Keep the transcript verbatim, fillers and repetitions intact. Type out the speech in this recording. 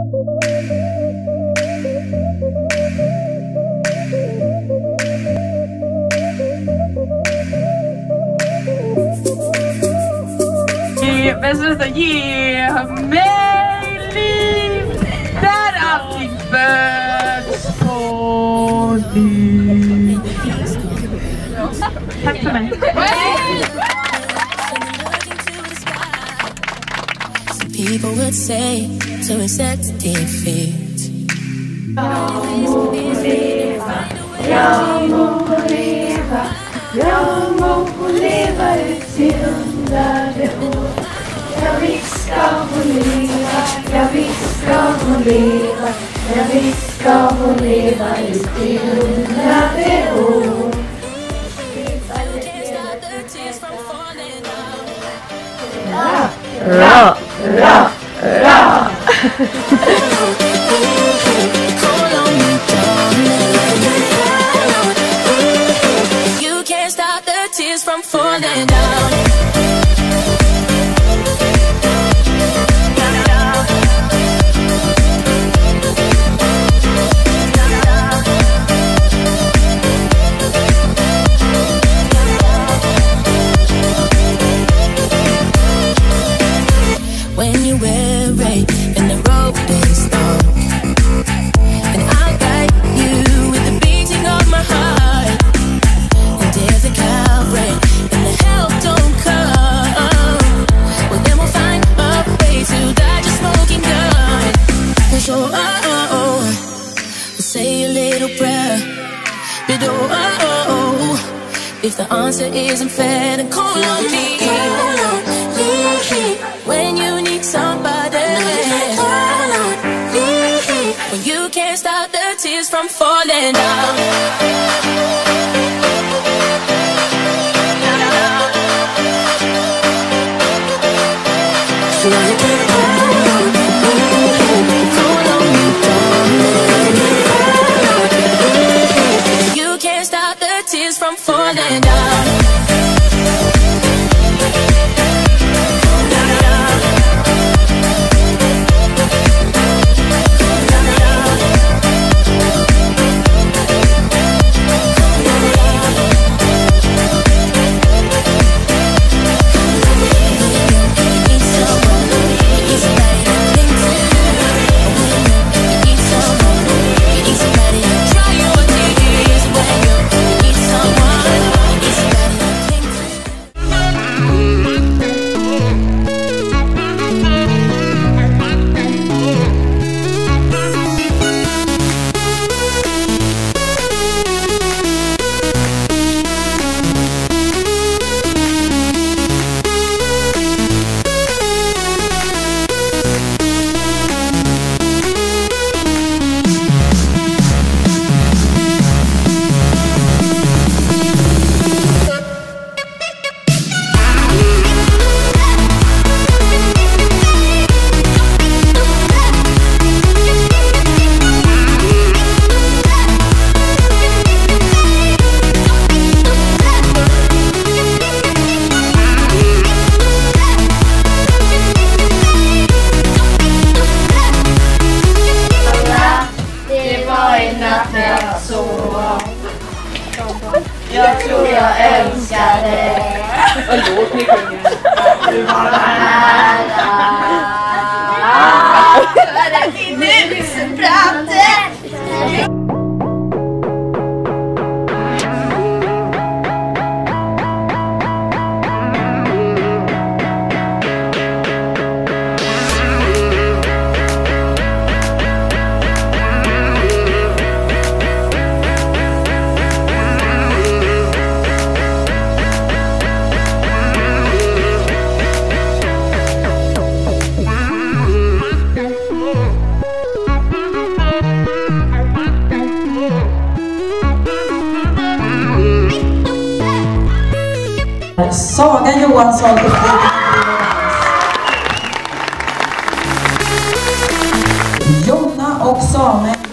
Men sluta ge mig liv där allting föds på ny. Tack för mig. People would say to accept defeat. Jag må leva, jag må leva ut i hundrade år. Jag visst ska hon leva, jag visst ska hon leva, jag visst ska hon leva ut i hundrade år. Ra, ra, ra, ra. You can't stop the tears from falling down. When you wear red and the road is dark, and I'll guide you with the beating of my heart. And there's a Calvary and the help don't come, well then we'll find a way to dodge a smoking gun. And so oh, oh, oh, we'll say a little prayer, but oh, oh, oh, if the answer isn't fair, then call on me. When you need somebody, when you can't stop the tears from falling down. So you can't call on me, darling. You can't stop the tears from falling down. Jag tror jag älskar dig. Vad låt ni sjunger. Du var nära. För det finner du så pratet. Saga Johansson. Jonna och Samuel.